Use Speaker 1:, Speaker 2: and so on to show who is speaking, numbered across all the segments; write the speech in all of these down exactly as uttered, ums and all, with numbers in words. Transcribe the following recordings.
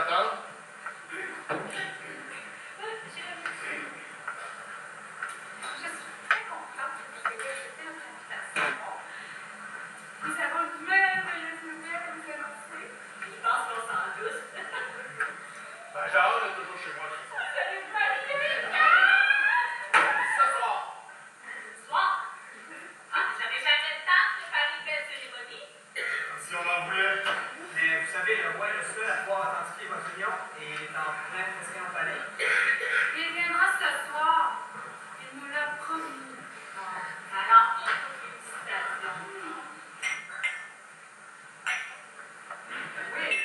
Speaker 1: attendre. J'ai hâte d'être toujours chez moi. Ce soir.
Speaker 2: Ce soir? Ah, j'avais jamais le temps de préparer une belle cérémonie.
Speaker 1: Si on en voulait.
Speaker 3: Mais vous savez, le roi est le seul à pouvoir authentifier votre union et il est en plein pression au palais.
Speaker 2: Il viendra ce soir. Il nous l'a promis. Ah, alors, félicitations. Oui.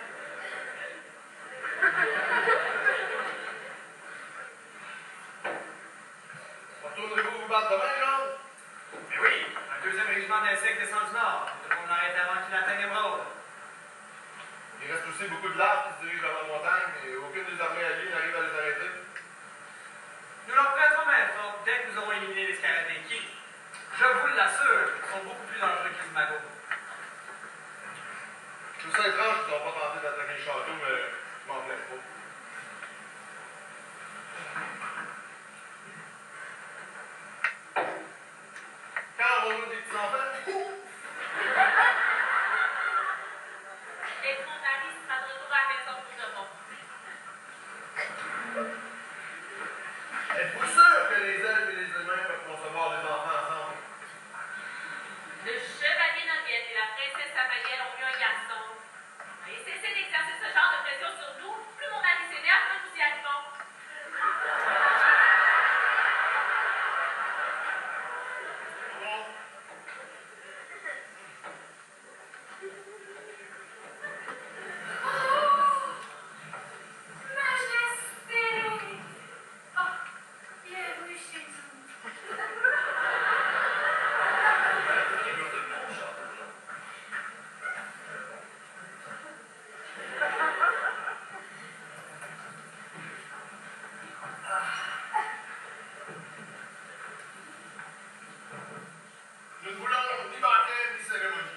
Speaker 1: Retournerez-vous vous battre demain, Claude?
Speaker 3: Mais oui, un deuxième régiment d'insectes descend du nord. Tout le monde l'arrête avant qu'il atteigne Emerald.
Speaker 1: Il reste aussi beaucoup de larves qui se dirigent vers la montagne et aucune des armées alliées n'arrive à les arrêter.
Speaker 3: Nous leur prêterons main forte dès que nous aurons éliminé les scarabées qui, je vous l'assure, sont beaucoup plus dangereux que les magos.
Speaker 1: Je trouve ça étrange qu'ils n'ont pas tenté d'attaquer le château, mais je m'en plains pas. Quand aurons-nous des petits-enfants?
Speaker 2: Et mon mari sera de retour à la maison pour de bon.
Speaker 1: Êtes-vous sûr que les elfes et les humains peuvent concevoir des enfants ensemble?
Speaker 2: Le chevalier Noguette et la princesse Saphaniel ont eu un garçon. Et cessez d'exercer ce genre de pression sur nous. Plus mon mari s'énerve, plus nous y arrivons.
Speaker 1: Bon.
Speaker 2: Majesté! Oh, bienvenue chez nous.
Speaker 1: Nous ne voulons ni banquet ni cérémonie.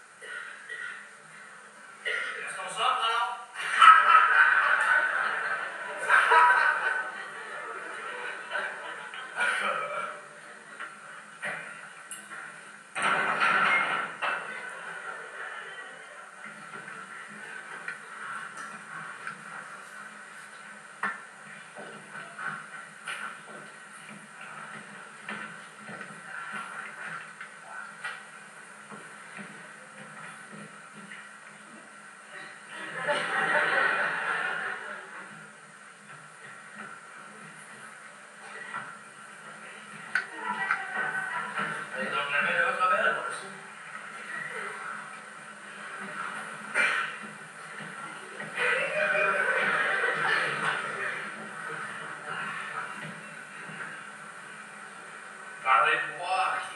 Speaker 3: Est-ce qu'on sort alors?
Speaker 4: Et donc la belle est votre belle aussi. Parlez de pouvoir qui.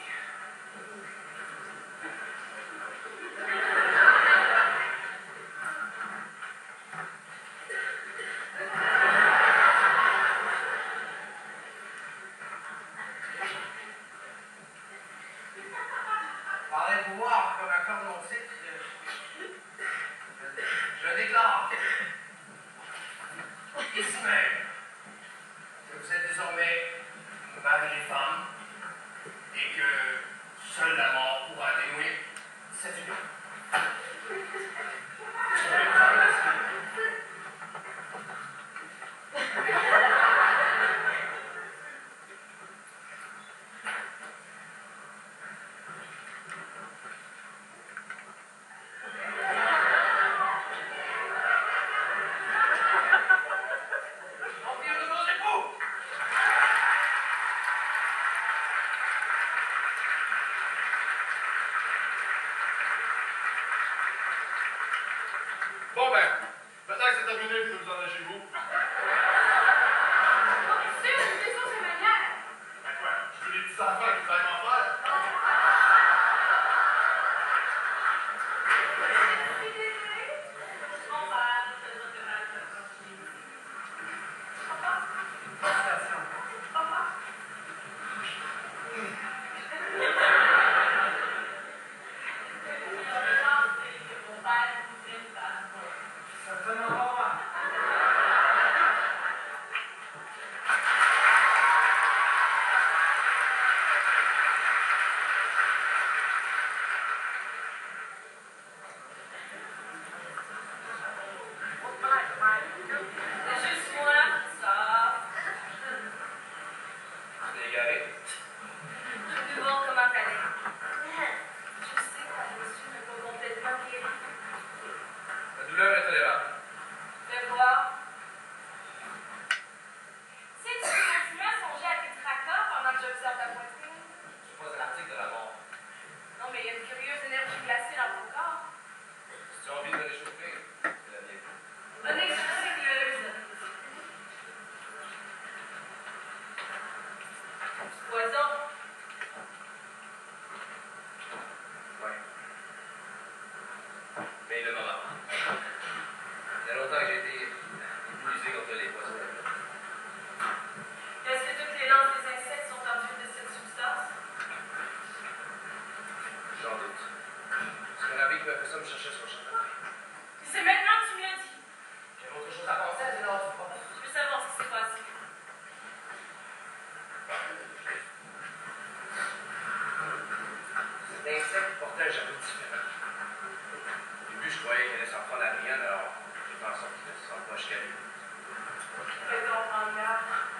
Speaker 4: Parlez de pouvoir comme un cordon site. Je, je déclare ici même que vous êtes désormais mari et femme et que seule la mort pourra dénouer cette union. Empire de nos époux!
Speaker 1: Bon ben, maintenant que c'est terminé, vous pouvez vous en aller chez vous.
Speaker 2: Oh, c'est sûr, c'est ça, c'est manière.
Speaker 1: Ben quoi, je veux des petits enfants qui savent en faire.
Speaker 2: Mon père, je te donne la continue. Papa,
Speaker 3: Félicitations.
Speaker 2: papa. Je vais penser que mon père vous aime pas.
Speaker 3: Certainement pas moi.
Speaker 5: s'en prendre à Ariane, alors j'ai fait en sorte qu'il ne se sente pas chicané.
Speaker 2: Président Rangard.